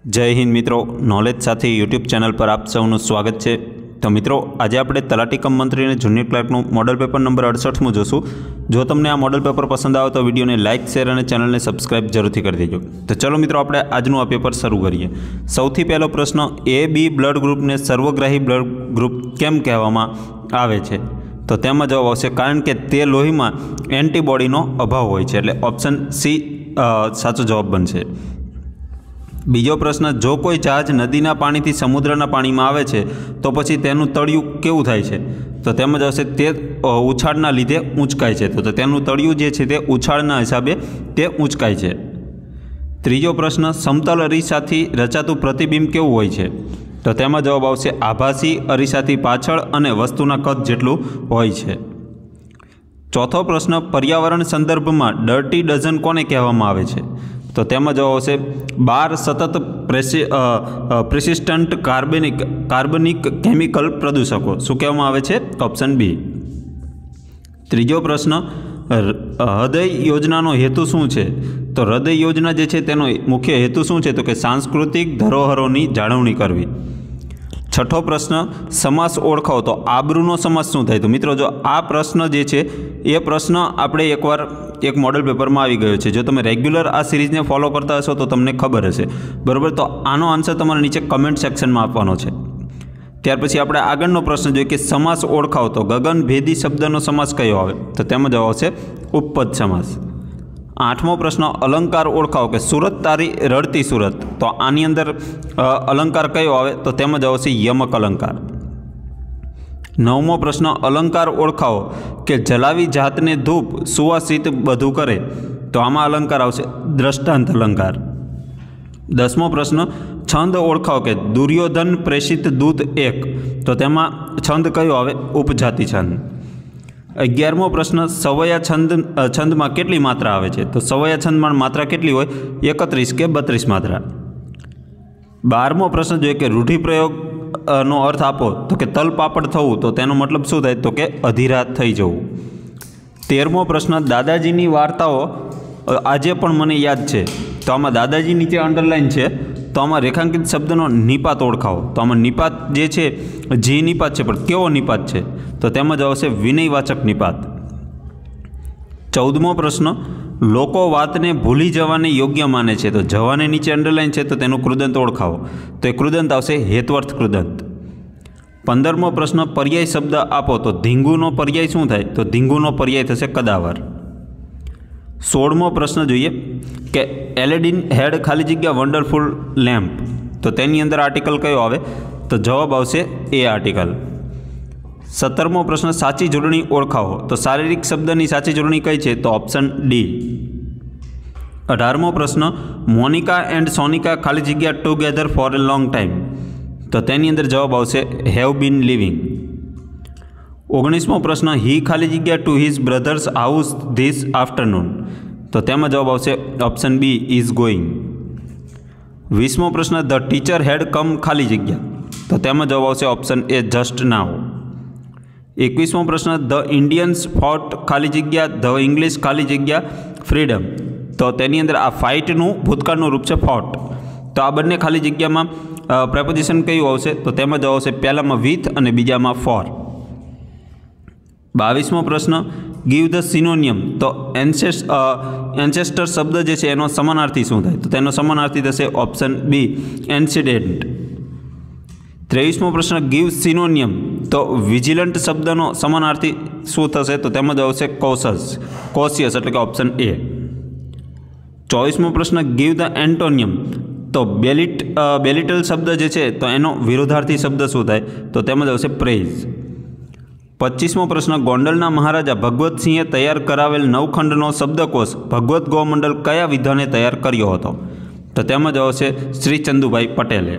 जय हिंद मित्रों, नॉलेज साथी यूट्यूब चैनल पर आप सौનું स्वागत है। तो मित्रों, आज આપણે तलाटी कम मंत्री અને જુનિયર ક્લાર્કનું મોડલ પેપર નંબર 68 જોશું। જો તમને આ મોડલ પેપર પસંદ આવે તો વિડીયોને લાઇક, શેર અને ચેનલને સબસ્ક્રાઇબ જરૂરથી કરી દેજો। તો ચલો મિત્રો, આપણે આજનું આ પેપર શરૂ કરીએ। સૌથી પહેલો પ્રશ્ન, એ બી બ્લડ ગ્રુપને સર્વગ્રાહી બ્લડ ગ્રુપ કેમ કહેવામાં આવે છે? તો તેમાં જવાબ આવશે કારણ કે તે લોહીમાં એન્ટીબોડીનો અભાવ હોય છે, એટલે ઓપ્શન સી સાચો જવાબ બનશે। બીજો પ્રશ્ન, જો કોઈ જહાજ નદીના પાણીથી સમુદ્રના પાણીમાં આવે છે તો પછી તેનું તળિયું કેવું થાય છે? તો તેમાં આવશે તે ઉછાળના લીધે ઊંચકાય છે। તો તેનું તળિયું જે છે તે ઉછાળના હિસાબે તે ઊંચકાય છે। ત્રીજો પ્રશ્ન, સમતલ અરીસાથી રચાતું પ્રતિબિંબ કેવું હોય છે? તો તેમાં જવાબ આવશે આભાસી અરીસાથી પાછળ અને વસ્તુના કદ જેટલું હોય છે। ચોથો પ્રશ્ન, પર્યાવરણ સંદર્ભમાં ડર્ટી ડઝન કોને કહેવામાં આવે છે? તો તેમાં જવાબ આવશે 12 સતત પ્રેસિસ્ટન્ટ કાર્બનિક કેમિકલ પ્રદૂષકો। શું કહેવામાં આવે છે? Option B. ત્રીજો પ્રશ્ન, હૃદય યોજનાનો હેતુ શું છે? તો હૃદય યોજના જે છે તેનો મુખ્ય હેતુ શું છે? તો કે સાંસ્કૃતિક ધરોહરોની જાળવણી કરવી। છઠ્ઠો પ્રશ્ન, સમાસ ઓળખાવો। તો આબરૂનો સમાસ શું થાય? તો મિત્રો, જો આ પ્રશ્ન જે છે એ પ્રશ્ન આપણે એકવાર એક મોડલ પેપરમાં આવી ગયો છે। જો તમે રેગ્યુલર આ સિરીઝને ફોલો કરતા હશો તો તમને ખબર હશે, બરાબર? તો આનો આન્સર તમારે નીચે કમેન્ટ સેક્શનમાં આપવાનો છે। ત્યાર પછી આપણે આગળનો પ્રશ્ન જોઈએ કે સમાસ ઓળખાવો। તો ગગનભેદી શબ્દનો સમાસ કયો આવે? તો તેમાં જવાબ આવશે ઉપપદ સમાસ। આઠમો પ્રશ્ન, અલંકાર ઓળખાવો કે સુરત તારી રડતી સુરત। તો આની અંદર અલંકાર કયો આવે? તો તેમાં જવાબ આવશે યમક અલંકાર। નવમો પ્રશ્ન, અલંકાર ઓળખાવો કે જલાવી જાતને ધૂપ સુવાસિત બધું કરે। તો આમાં અલંકાર આવશે દ્રષ્ટાંત અલંકાર। દસમો પ્રશ્ન, છંદ ઓળખાવો કે દુર્યોધન પ્રેષિત દૂત એક। તો તેમાં છંદ કયો આવે? ઉપજાતિ છંદ। 11મો પ્રશ્ન, સવયા છંદમાં કેટલી માત્રા આવે છે? તો સવયા છંદમાં માત્રા કેટલી હોય? 31 કે 32 માત્રા। 12મો પ્રશ્ન જોઈએ કે રૂઢિપ્રયોગ નો અર્થ આપો। તો કે તલપાપડ થવું। તો તેનો મતલબ શું થાય? તો કે અધીરા થઈ જવું। 13મો પ્રશ્ન, દાદાજીની વાર્તાઓ આજે પણ મને યાદ છે। તો આમાં દાદાજી નીચે અંડરલાઇન છે, તો આમાં રેખાંકિત શબ્દનો નિપાત ઓળખાવો। તો આમાં નિપાત જે છે જી નિપાત છે, પણ કેવો નિપાત છે? તો તેમાં જ આવશે વિનયવાચક નિપાત। 14મો પ્રશ્ન, લોકો વાતને ભૂલી જવાને યોગ્ય માને છે। તો જવાને નીચે અંડરલાઇન છે, તો તેનું કૃદંત ઓળખાવો। તો એ કૃદંત આવશે હેત્વર્થ કૃદંત। 15મો પ્રશ્ન, પર્યાય શબ્દ આપો। તો ધીંગુનો પર્યાય શું થાય? તો ધીંગુનો પર્યાય થશે કદાવર। 16મો પ્રશ્ન જોઈએ કે એલેડિન હેડ ખાલી જગ્યા વન્ડરફુલ લેમ્પ। તો તેની અંદર આર્ટિકલ કયો આવે? તો જવાબ આવશે એ આર્ટિકલ। 17મો પ્રશ્ન, સાચી જોડણી ઓળખાવો। તો શારીરિક શબ્દની સાચી જોડણી કઈ છે? તો ઓપ્શન ડી। 18મો પ્રશ્ન, મોનિકા એન્ડ સોનિકા ખાલી જગ્યા together for a long time. તો તેની અંદર જવાબ આવશે હેવ બીન લિવિંગ। 19મો પ્રશ્ન, હી ખાલી જગ્યા to his brothers house this afternoon. તો તેમાં જવાબ આવશે ઓપ્શન બી ઇઝ ગોઈંગ। 20મો પ્રશ્ન, ધ ટીચર હેડ કમ ખાલી જગ્યા। તો તેમાં જવાબ આવશે ઓપ્શન એ જસ્ટ નાઉ। 21મો પ્રશ્ન, ધ ઇન્ડિયન્સ ફોટ ખાલી જગ્યા ધ ઇંગ્લિશ ખાલી જગ્યા ફ્રીડમ। તો તેની અંદર આ ફાઇટનું ભૂતકાળનું રૂપ છે ફોટ। તો આ બંને ખાલી જગ્યામાં પ્રેપોઝિશન કયું આવશે? તો તેમાં જવાબ આવશે પહેલામાં વિથ અને બીજામાં ફોર। 22મો પ્રશ્ન, ગીવ ધ સિનોનિયમ। તો એન્સેસ્ટર શબ્દ જે છે એનો સમાનાર્થી શું થાય? તો તેનો સમાનાર્થી થશે ઓપ્શન બી એન્સિડેન્ટ। 23મો પ્રશ્ન, ગીવ સિનોનિયમ। તો વિજિલન્ટ શબ્દનો સમાનાર્થી શું થશે? તો તેમાં જ આવશે કોશિયસ, એટલે કે ઓપ્શન એ। 24મો પ્રશ્ન, ગીવ ધ એન્ટોનિયમ। તો બેલિટલ શબ્દ જે છે તો એનો વિરોધાર્થી શબ્દ શું થાય? તો તેમાં જ આવશે પ્રેઇઝ। 25મો પ્રશ્ન, ગોંડલના મહારાજા ભગવતસિંહે તૈયાર કરાવેલ નવખંડનો શબ્દકોશ ભગવત ગોમંડલ કયા વિદ્વાને તૈયાર કર્યો હતો? તો તેમાં જ આવશે શ્રી ચંદુભાઈ પટેલે।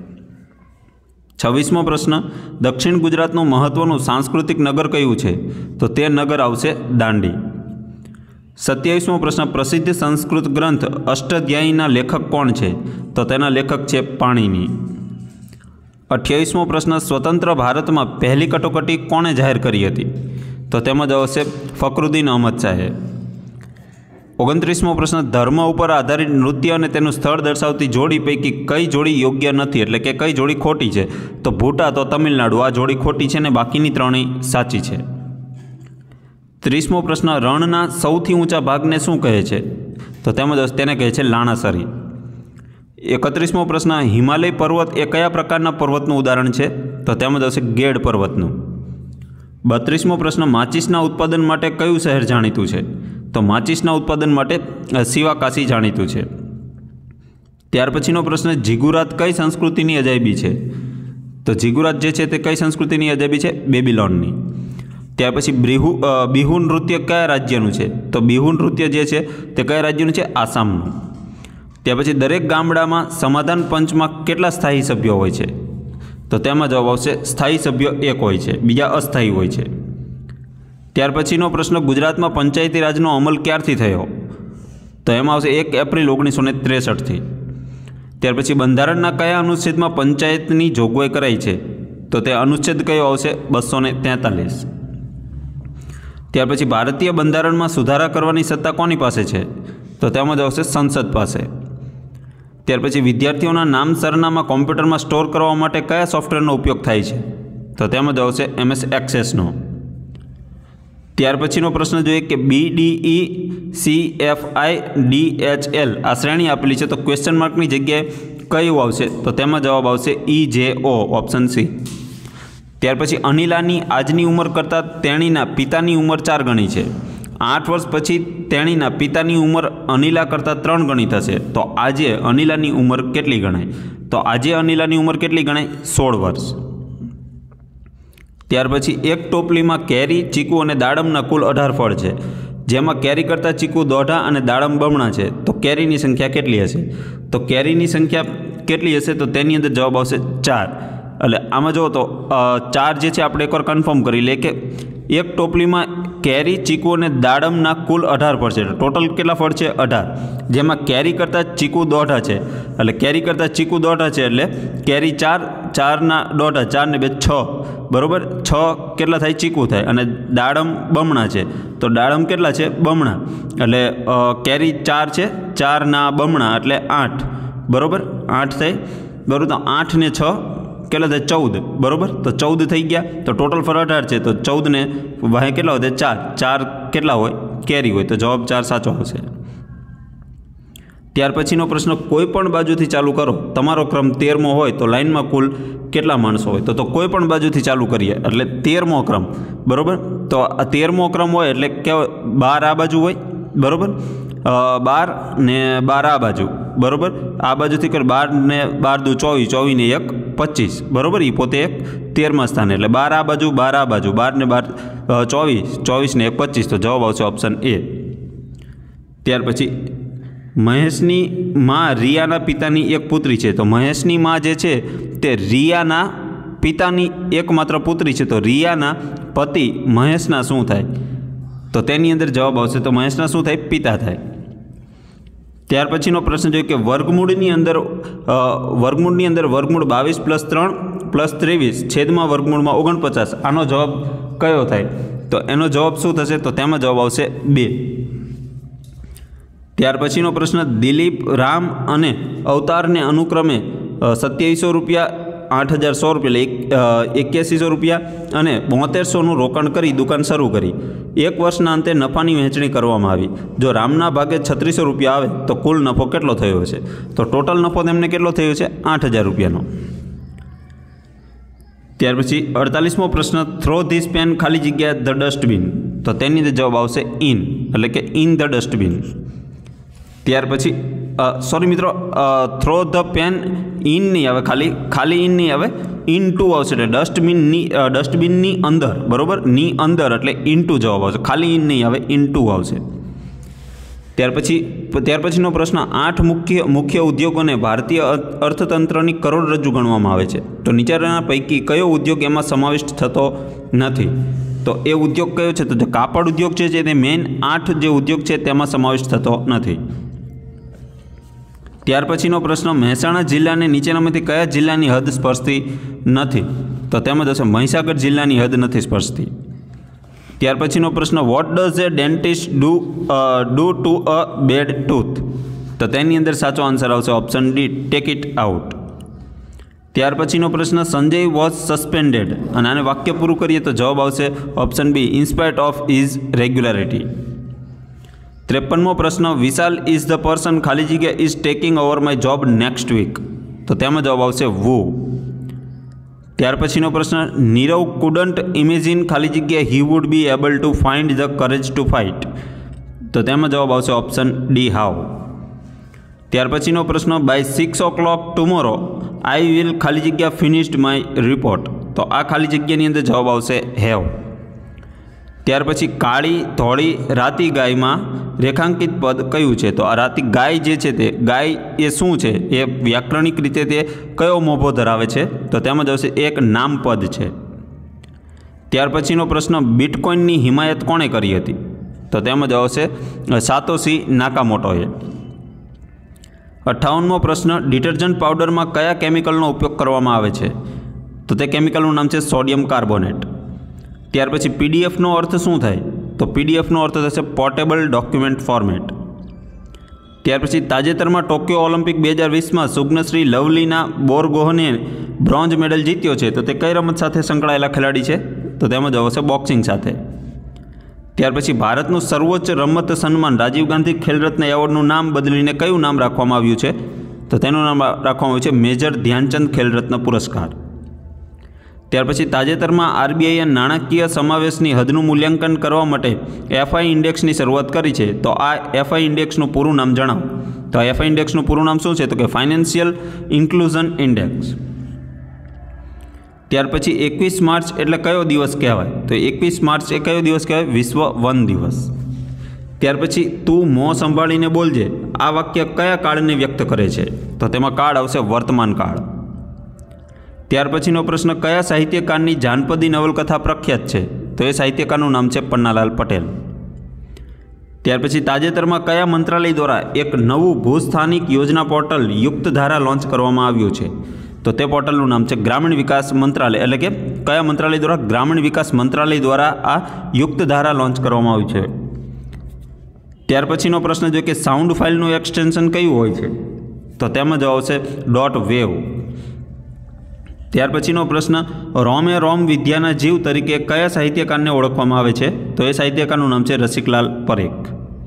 26મો પ્રશ્ન, દક્ષિણ ગુજરાતનું મહત્વનું સાંસ્કૃતિક નગર કયું છે? તો તે નગર આવશે દાંડી। 27મો પ્રશ્ન, પ્રસિદ્ધ સંસ્કૃત ગ્રંથ અષ્ટધ્યાયીના લેખક કોણ છે? તો તેના લેખક છે પાણિની। 28મો પ્રશ્ન, સ્વતંત્ર ભારતમાં પહેલી કટોકટી કોણે જાહેર કરી હતી? તો તેમાં જ આવશે ફખરુદ્દીન અહમદ શાહે। 29મો પ્રશ્ન, ધર્મ ઉપર આધારિત નૃત્ય અને તેનું સ્થળ દર્શાવતી જોડી પૈકી કઈ જોડી યોગ્ય નથી, એટલે કે કઈ જોડી ખોટી છે? તો ભૂટા તો તમિલનાડુ, આ જોડી ખોટી છે ને બાકીની ત્રણેય સાચી છે. 30મો પ્રશ્ન, રણના સૌથી ઊંચા ભાગને શું કહે છે? તો તેમાં તેને કહે છે લાણાસરી. 31મો પ્રશ્ન, હિમાલય પર્વત એ કયા પ્રકારના પર્વતનું ઉદાહરણ છે? તો તેમાં આવશે ગેડ પર્વતનું. 32મો પ્રશ્ન, માચિસના ઉત્પાદન માટે કયું શહેર જાણીતું છે? તો માચિસના ઉત્પાદન માટે શિવાકાશી જાણીતું છે. ત્યાર પછીનો પ્રશ્ન, જીગુરાત કઈ સંસ્કૃતિની અજાયબી છે? તો જીગુરાત જે છે તે કઈ સંસ્કૃતિની અજાયબી છે? બેબીલોનની. ત્યાર પછી બિહુ નૃત્ય કયા રાજ્યનું છે? તો બિહુ નૃત્ય જે છે તે કયા રાજ્યનું છે? આસામનું. ત્યાર પછી દરેક ગામડામાં સમાધાન પંચમાં કેટલા સ્થાયી સભ્યો હોય છે? તો તેમાં જવાબ આવશે સ્થાયી સભ્યો 1 હોય છે, બીજા અસ્થાયી હોય છે. ત્યાર પછીનો પ્રશ્ન, ગુજરાતમાં પંચાયતી રાજનો અમલ ક્યારથી થયો? તો એમાં આવશે 1 એપ્રિલ 1963થી. ત્યાર પછી બંધારણના કયા અનુચ્છેદમાં પંચાયતની જોગવાઈ કરાઈ છે? તો તે અનુચ્છેદ કયો આવશે? 243. ત્યાર પછી ભારતીય બંધારણમાં સુધારા કરવાની સત્તા કોની પાસે છે? તો તેમાં જ આવશે સંસદ પાસે. ત્યાર પછી વિદ્યાર્થીઓના નામ સરનામા કોમ્પ્યુટરમાં સ્ટોર કરવા માટે કયા સોફ્ટવેરનો ઉપયોગ થાય છે? તો તેમાં જ આવશે MS એક્સેસનો. ત્યાર પછીનો પ્રશ્ન જોઈએ કે BDECFIDHL આ શ્રેણી આપેલી છે, તો ક્વેશ્ચન માર્કની જગ્યાએ કયું આવશે? તો તેમાં જવાબ આવશે EJO, ઓપ્શન સી. ત્યાર પછી અનિલાની આજની ઉંમર કરતાં તેણીના પિતાની ઉંમર 4 ગણી છે. 8 વર્ષ પછી તેણીના પિતાની ઉંમર અનિલા કરતાં 3 ગણી થશે, તો આજે અનિલાની ઉંમર કેટલી ગણાય? તો આજે અનિલાની ઉંમર કેટલી ગણાય? 16 વર્ષ. ત્યાર પછી એક ટોપલીમાં કેરી, ચીકુ અને દાડમના કુલ 18 ફળ છે, જેમાં કેરી કરતાં ચીકુ દોઢા અને દાડમ બમણા છે, તો કેરીની સંખ્યા કેટલી હશે? તો કેરીની સંખ્યા કેટલી હશે? તો તેની અંદર જવાબ આવશે 4. એટલે આમાં જુઓ તો 4 જે છે આપણે એકવાર કન્ફર્મ કરી લે કે એક ટોપલીમાં કેરી, ચીકુ અને દાડમના કુલ 18 ફળ છે. ટોટલ કેટલા ફળ છે? 18, જેમાં કેરી કરતાં ચીકુ દોઢા છે. એટલે કેરી કરતાં ચીકુ દોઢા છે એટલે કેરી 4, 4ના દોઢા, 4 ને 2 6, બરાબર. 6 કેટલા થાય? ચીકુ થાય. અને દાડમ બમણા છે, તો દાડમ કેટલા છે? બમણા. એટલે કેરી 4 છે, 4ના બમણા એટલે 8, બરાબર. 8 થાય, બરાબર. તો 8 ને 6 કેટલા થાય? 14, બરાબર. તો 14 થઈ ગયા. તો ટોટલ ફળ 18 છે, તો 14 ને વાહે કેટલા વધે? 4. 4 કેટલા હોય? કેરી હોય, તો જવાબ 4 સાચો આવશે. ત્યાર પછીનો પ્રશ્ન, કોઈ પણ બાજુથી ચાલુ કરો. તમારો ક્રમ 13મો હોય તો લાઇનમાં કુલ કેટલા માણસો હોય? તો કોઈ પણ બાજુથી ચાલુ કરીએ એટલે 13મો ક્રમ, બરાબર. તો આ 13મો ક્રમ હોય એટલે કેવો? 12 આ બાજુ હોય, બરાબર. 12 ને 12 આ બાજુ, બરાબર. આ બાજુથી કરે 12 ને 12 દુ 24, 24 ને 1 25, બરાબર. એ પોતે એક 13મા સ્થાને, એટલે 12 આ બાજુ, 12 આ બાજુ, 12 ને 12 24, 24 ને 1 25, તો જવાબ આવશે ઓપ્શન એ. ત્યાર પછી મહેશની માં રિયાના પિતાની એક પુત્રી છે, તો મહેશની માં જે છે તે રિયાના પિતાની એકમાત્ર પુત્રી છે, તો રિયાના પતિ મહેશના શું થાય? તો તેની અંદર જવાબ આવશે તો મહેશના શું થાય? પિતા થાય. ત્યાર પછીનો પ્રશ્ન જોઈએ કે વર્ગમૂળની અંદર વર્ગમૂળ 22 + 3 + 23 છેદમાં વર્ગમૂળમાં 49, આનો જવાબ કયો થાય? તો એનો જવાબ શું થશે? તો તેમાં જવાબ આવશે 2. ત્યાર પછીનો પ્રશ્ન, દિલીપ, રામ અને અવતારને અનુક્રમે 2700 રૂપિયા, 8100 રૂપિયા એટલે 8100 રૂપિયા અને 7200નું રોકાણ કરી દુકાન શરૂ કરી. 1 વર્ષના અંતે નફાની વહેંચણી કરવામાં આવી. જો રામના ભાગે 3600 રૂપિયા આવે તો કુલ નફો કેટલો થયો છે? તો ટોટલ નફો તેમને કેટલો થયો છે? 8000 રૂપિયાનો. ત્યાર પછી 48મો પ્રશ્ન, થ્રો ધીસ પેન ખાલી જગ્યા ધ ડસ્ટબિન, તો તેની અંદર જવાબ આવશે ઇન, એટલે કે ઇન ધ ડસ્ટબિન. ત્યાર પછી સોરી મિત્રો, થ્રો ધ પેન ઇન નહીં આવે, ખાલી ઇન નહીં આવે, ઇન ટુ આવશે, એટલે ડસ્ટબિનની અંદર, બરાબર. ની અંદર એટલે ઇન ટુ જવાબ આવશે, ખાલી ઇન નહીં આવે, ઇન ટુ આવશે. ત્યાર પછીનો પ્રશ્ન, 8 મુખ્ય ઉદ્યોગોને ભારતીય અર્થતંત્રની કરોડરજ્જુ ગણવામાં આવે છે, તો નીચેના પૈકી કયો ઉદ્યોગ એમાં સમાવિષ્ટ થતો નથી? તો એ ઉદ્યોગ કયો છે? તો જે કાપડ ઉદ્યોગ છે તે મેઇન 8 જે ઉદ્યોગ છે તેમાં સમાવિષ્ટ થતો નથી. ત્યાર પછીનો પ્રશ્ન, મહેસાણા જિલ્લાને નીચેનામાંથી કયા જિલ્લાની હદ સ્પર્શતી નથી? તો તેમાં થશે મહીસાગર જિલ્લાની હદ નથી સ્પર્શતી. ત્યાર પછીનો પ્રશ્ન, what does a dentist do to a bad tooth? તો તેની અંદર સાચો આન્સર આવશે option D, take it out. ત્યાર પછીનો પ્રશ્ન, સંજય વોઝ સસ્પેન્ડેડ, અને આને વાક્ય પૂરું કરીએ તો જવાબ આવશે option B, in spite of his regularity. 53મો પ્રશ્ન, વિશાલ ઇઝ ધ પર્સન ખાલી જગ્યા is taking over my job next week. તો તેમાં જવાબ આવશે વુ. ત્યાર પછીનો પ્રશ્ન, નીરવ કુડન્ટ ઇમેજિન ખાલી જગ્યા he would be able to find the courage to fight. તો તેમાં જવાબ આવશે ઓપ્શન ડી, હાઉ. ત્યાર પછીનો પ્રશ્ન, by 6 o'clock tomorrow I will ખાલી જગ્યા ફિનિશ્ડ માય રિપોર્ટ. તો આ ખાલી જગ્યાની અંદર જવાબ આવશે હેવ. ત્યાર પછી કાળી ધોળી રાતી ગાયમાં રેખાંકિત પદ કયું છે? તો આ રાતી ગાય જે છે તે ગાય એ શું છે? એ વ્યાકરણિક રીતે તે કયો મોભો ધરાવે છે? તો તેમાં જ આવશે એક નામપદ છે. ત્યાર પછીનો પ્રશ્ન, બિટકોઇનની હિમાયત કોણે કરી હતી? તો તેમાં જ આવશે સાતોશી નાકામોટોએ. 58મો પ્રશ્ન, ડિટર્જન્ટ પાવડરમાં કયા કેમિકલનો ઉપયોગ કરવામાં આવે છે? તો તે કેમિકલનું નામ છે સોડિયમ કાર્બોનેટ. ત્યાર પછી પીડીએફનો અર્થ શું થાય? તો પીડીએફનો અર્થ થશે પોર્ટેબલ ડોક્યુમેન્ટ ફોર્મેટ. ત્યાર પછી તાજેતરમાં ટોક્યો ઓલિમ્પિક 2020માં સુગ્નશ્રી લવલીના બોરગોહને બ્રોન્ઝ મેડલ જીત્યો છે. તો તે કઈ રમત સાથે સંકળાયેલા ખેલાડી છે? તો તેમાં જવાબ આવશે બોક્સિંગ સાથે. ત્યાર પછી ભારતનું સર્વોચ્ચ રમત સન્માન રાજીવ ગાંધી ખેલરત્ન એવોર્ડનું નામ બદલીને કયું નામ રાખવામાં આવ્યું છે? તો તેનું નામ રાખવામાં આવ્યું છે મેજર ધ્યાનચંદ ખેલરત્ન પુરસ્કાર. ત્યાર પછી તાજેતરમાં આરબીઆઈએ નાણાકીય સમાવેશની હદનું મૂલ્યાંકન કરવા માટે એફઆઈ ઇન્ડેક્સની શરૂઆત કરી છે. તો આ એફઆઈ ઇન્ડેક્સનું પૂરું નામ જણાવો. તો આ એફઆઈ ઇન્ડેક્સનું પૂરું નામ શું છે? તો કે ફાઇનાન્શિયલ ઇન્ક્લુઝન ઇન્ડેક્સ. ત્યાર પછી 21 માર્ચ એટલે કયો દિવસ કહેવાય? તો 21 માર્ચ એ કયો દિવસ કહેવાય? વિશ્વ વન દિવસ. ત્યાર પછી તું મોં સંભાળીને બોલજે આ વાક્ય કયા કાળને વ્યક્ત કરે છે? તો તેમાં કાળ આવશે વર્તમાન કાળ. ત્યાર પછીનો પ્રશ્ન, કયા સાહિત્યકારની જાનપદી નવલકથા પ્રખ્યાત છે? તો એ સાહિત્યકારનું નામ છે પન્નાલાલ પટેલ. ત્યાર પછી તાજેતરમાં કયા મંત્રાલય દ્વારા એક નવું ભૂસ્થાનિક યોજના પોર્ટલ યુક્તધારા લોન્ચ કરવામાં આવ્યું છે? તો તે પોર્ટલનું નામ છે ગ્રામીણ વિકાસ મંત્રાલય. એટલે કે કયા મંત્રાલય દ્વારા? ગ્રામીણ વિકાસ મંત્રાલય દ્વારા આ યુક્તધારા લોન્ચ કરવામાં આવ્યું છે. ત્યાર પછીનો પ્રશ્ન જોઈએ કે સાઉન્ડ ફાઇલનું એક્સટેન્શન કયું હોય છે? તો તેમાં જવાબ આવશે .wav. ત્યાર પછીનો પ્રશ્ન, રોમે રોમ વિદ્યાના જીવ તરીકે કયા સાહિત્યકારને ઓળખવામાં આવે છે? તો એ સાહિત્યકારનું નામ છે રસિકલાલ પરેખ.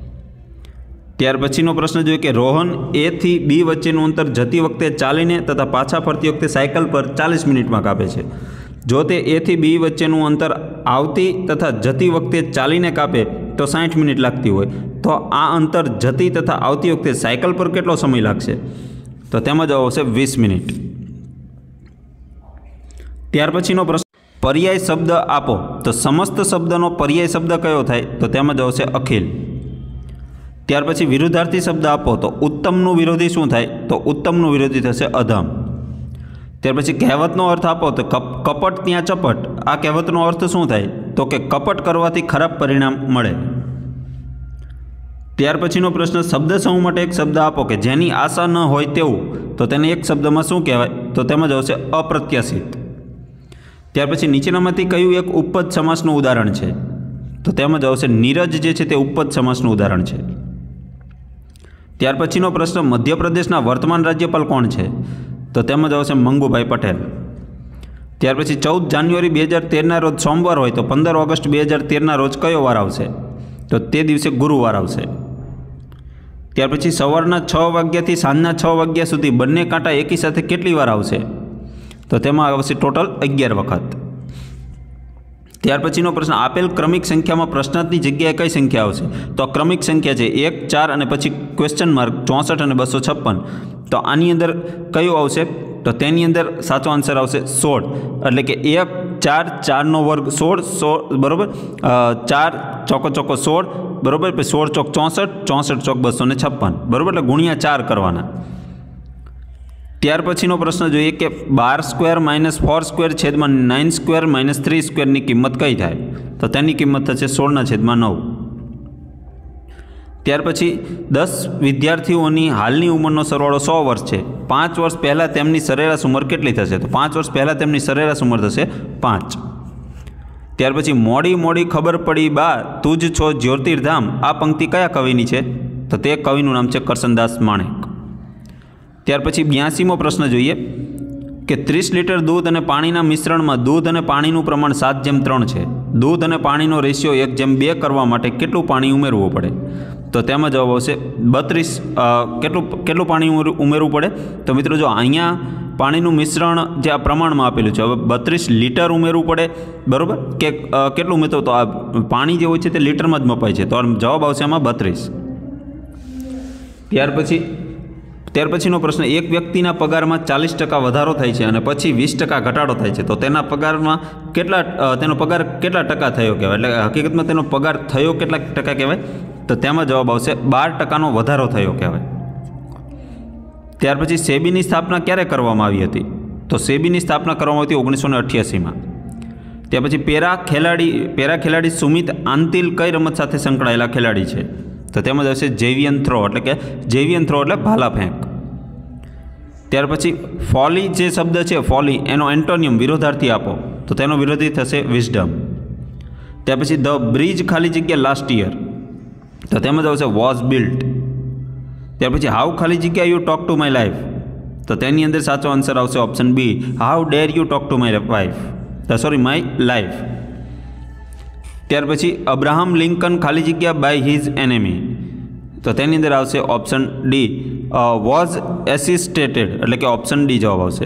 ત્યાર પછીનો પ્રશ્ન જોઈએ કે રોહન એ થી બી વચ્ચેનું અંતર જતી વખતે ચાલીને તથા પાછા ફરતી વખતે સાયકલ પર 40 મિનિટમાં કાપે છે. જો તે એ થી બી વચ્ચેનું અંતર આવતી તથા જતી વખતે ચાલીને કાપે તો 60 મિનિટ લાગતી હોય, તો આ અંતર જતી તથા આવતી વખતે સાયકલ પર કેટલો સમય લાગશે? તો તેમાં જવાબ આવશે 20 મિનિટ. ત્યાર પછીનો પ્રશ્ન, પર્યાય શબ્દ આપો. તો સમસ્ત શબ્દનો પર્યાય શબ્દ કયો થાય? તો તેમાં જવાબ આવશે અખિલ. ત્યાર પછી વિરુદ્ધાર્થી શબ્દ આપો. તો ઉત્તમનું વિરોધી શું થાય? તો ઉત્તમનું વિરોધી થશે અધમ. ત્યાર પછી કહેવતનો અર્થ આપો. તો કપટ ત્યાં ચપટ. આ કહેવતનો અર્થ શું થાય? તો કે કપટ કરવાથી ખરાબ પરિણામ મળે. ત્યાર પછીનો પ્રશ્ન, શબ્દ સમૂહ માટે એક શબ્દ આપો કે જેની આશા ન હોય તેવું. તો તેને એક શબ્દમાં શું કહેવાય? તો તેમાં જ આવશે અપ્રત્યાશિત. ત્યાર પછી નીચેનામાંથી કયું એક ઉપપદ સમાસનું ઉદાહરણ છે? તો તેમાં જ આવશે નીરજ જે છે તે ઉપપદ સમાસનું ઉદાહરણ છે. ત્યાર પછીનો પ્રશ્ન, મધ્યપ્રદેશના વર્તમાન રાજ્યપાલ કોણ છે? તો તેમાં જ આવશે મંગુભાઈ પટેલ. ત્યાર પછી 14 જાન્યુઆરી 2013ના રોજ સોમવાર હોય તો 15 ઓગસ્ટ 2013ના રોજ કયો વાર આવશે? તો તે દિવસે ગુરુવાર આવશે. ત્યાર પછી સવારના 6 વાગ્યાથી સાંજના 6 વાગ્યા સુધી બંને કાંટા એકી સાથે કેટલી વાર આવશે? તો તેમાં આવશે ટોટલ 11 વખત. ત્યાર પછીનો પ્રશ્ન, આપેલ ક્રમિક સંખ્યામાં પ્રશ્નાર્થની જગ્યાએ કઈ સંખ્યા આવશે? તો ક્રમિક સંખ્યા છે 1, 4 અને પછી ક્વેશ્ચન માર્ક 64 અને 256. તો આની અંદર કયું આવશે? તો તેની અંદર સાચો આન્સર આવશે 16. એટલે કે 1, 4, 4નો વર્ગ 16, બરાબર, 4 ચોકો 16, બરાબર, પછી 16 ચોક 64, 64 ચોક 256, બરાબર, એટલે ગુણ્યા 4 કરવાના. ત્યાર પછીનો પ્રશ્ન જોઈએ કે 12² - 4² છેદમાં 9² - 3² કિંમત કઈ થાય? તો તેની કિંમત થશે 16/9. ત્યાર પછી 10 વિદ્યાર્થીઓની હાલની ઉંમરનો સરવાળો 100 વર્ષ છે. 5 વર્ષ પહેલાં તેમની સરેરાશ ઉંમર કેટલી થશે? તો 5 વર્ષ પહેલાં તેમની સરેરાશ ઉંમર થશે 5. ત્યાર પછી મોડી મોડી ખબર પડી બા તું જ છો જ્યોતિર્ધામ, આ પંક્તિ કયા કવિની છે? તો તે કવિનું નામ છે કરશનદાસ માણેક. ત્યાર પછી 82મો પ્રશ્ન જોઈએ કે 30 લીટર દૂધ અને પાણીના મિશ્રણમાં દૂધ અને પાણીનું પ્રમાણ 7:3 છે. દૂધ અને પાણીનો રેશિયો 1:2 કરવા માટે કેટલું પાણી ઉમેરવું પડે? તો તેમાં જવાબ આવશે 32. કેટલું પાણી ઉમેરવું પડે? તો મિત્રો જો અહીંયા પાણીનું મિશ્રણ જે આ પ્રમાણમાં આપેલું છે, હવે 32 લીટર ઉમેરવું પડે, બરાબર, કે કેટલું મિત્રો? તો આ પાણી જે હોય છે તે લીટરમાં જ મપાય છે, તો જવાબ આવશે આમાં 32. ત્યાર પછીનો પ્રશ્ન, એક વ્યક્તિના પગારમાં 40% વધારો થાય છે અને પછી 20% ઘટાડો થાય છે, તો તેના પગારમાં તેનો પગાર કેટલા ટકા થયો કહેવાય? એટલે હકીકતમાં તેનો પગાર થયો કેટલા ટકા કહેવાય? તો તેમાં જવાબ આવશે 12%નો વધારો થયો કહેવાય. ત્યાર પછી સેબીની સ્થાપના ક્યારે કરવામાં આવી હતી? તો સેબીની સ્થાપના કરવામાં આવી હતી 1988માં. ત્યાર પછી પેરા ખેલાડી સુમિત આંતિલ કઈ રમત સાથે સંકળાયેલા ખેલાડી છે? તો તેમાં આવશે જેવિયન થ્રો એટલે ભાલા ફેંક. ત્યાર પછી ફોલી જે શબ્દ છે, ફોલી, એનો એન્ટોનિયમ વિરોધાર્થી આપો, તો તેનો વિરોધી થશે વિઝડમ. ત્યાર પછી ધ બ્રિજ ખાલી જગ્યા લાસ્ટ યર, તો તેમાં આવશે વોઝ બિલ્ટ. ત્યાર પછી હાઉ ખાલી જગ્યા you talk to my life, તો તેની અંદર સાચો આન્સર આવશે option B, how dare you talk to my life. ત્યાર પછી અબ્રાહમ લિંકન ખાલી જગ્યા બાય હિઝ એનેમી, તો તેની અંદર આવશે ઓપ્શન ડી, વોઝ એસિસ્ટેટેડ, એટલે કે ઓપ્શન ડી જવાબ આવશે.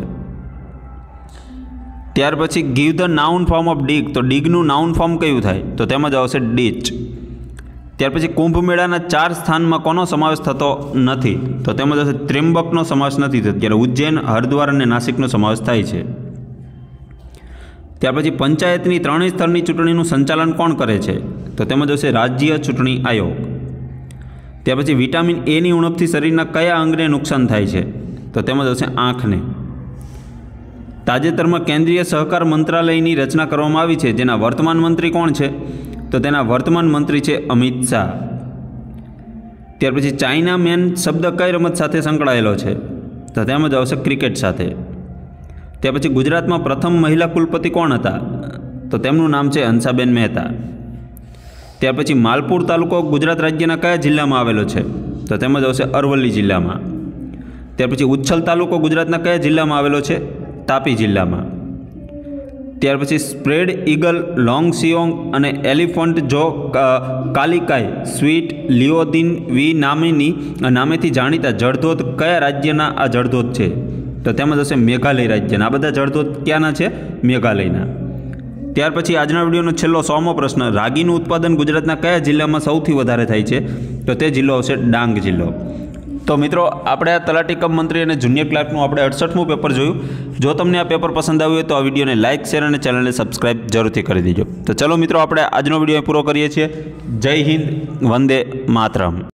ત્યાર પછી give the noun form of dig, તો ડીગનું નાઉન ફોર્મ કયું થાય? તો તેમાં જ આવશે ડીચ. ત્યાર પછી કુંભ મેળાના 4 સ્થાનમાં કોનો સમાવેશ થતો નથી? તો તેમાં આવશે ત્ર્યંબકનો સમાવેશ નથી થતો, ત્યારે ઉજ્જૈન, હરિદ્વાર અને નાસિકનો સમાવેશ થાય છે. ત્યાર પછી પંચાયતની 3 સ્તરની ચૂંટણીનું સંચાલન કોણ કરે છે? તો તેમાં જશે રાજ્ય ચૂંટણી આયોગ. ત્યાર પછી વિટામિન એની ઉણપથી શરીરના કયા અંગને નુકસાન થાય છે? તો તેમાં જશે આંખને. તાજેતરમાં કેન્દ્રીય સહકાર મંત્રાલયની રચના કરવામાં આવી છે, જેના વર્તમાન મંત્રી કોણ છે? તો તેના વર્તમાન મંત્રી છે અમિત શાહ. ત્યાર પછી ચાઇના મેન શબ્દ કઈ રમત સાથે સંકળાયેલો છે? તો તેમાં જ આવશે ક્રિકેટ સાથે. ત્યાર પછી ગુજરાતમાં પ્રથમ મહિલા કુલપતિ કોણ હતા? તો તેમનું નામ છે હંસાબેન મહેતા. ત્યાર પછી માલપુર તાલુકો ગુજરાત રાજ્યના કયા જિલ્લામાં આવેલો છે? તો તેમાં જ આવશે અરવલ્લી જિલ્લામાં. ત્યાર પછી ઉચ્છલ તાલુકો ગુજરાતના કયા જિલ્લામાં આવેલો છે? તાપી જિલ્લામાં. ત્યાર પછી સ્પ્રેડ ઈગલ, લોંગ સિયોંગ અને એલિફન્ટ જો કાલિકાઈ સ્વીટ લિયોદિન વી નામેથી જાણીતા જળધોધ કયા રાજ્યના આ જળધોધ છે? તો તેમાં જશે મેઘાલય રાજ્યના. આ બધા જળધોધ ક્યાંના છે? મેઘાલયના. ત્યાર પછી આજના વિડીયોનો છેલ્લો 100મો પ્રશ્ન, રાગીનું ઉત્પાદન ગુજરાતના કયા જિલ્લામાં સૌથી વધારે થાય છે? તો તે જિલ્લો આવશે ડાંગ જિલ્લો. તો મિત્રો, આપણે આ તલાટી કમ મંત્રી અને જુનિયર ક્લાર્કનું આપણે 68મું પેપર જોયું. જો તમને આ પેપર પસંદ આવ્યું હોય તો આ વિડીયોને લાઇક, શેર અને ચેનલને સબસ્ક્રાઈબ જરૂરથી કરી દેજો. તો ચલો મિત્રો, આપણે આજનો વિડીયો પૂરો કરીએ છીએ. જય હિન્દ, વંદે માતરમ.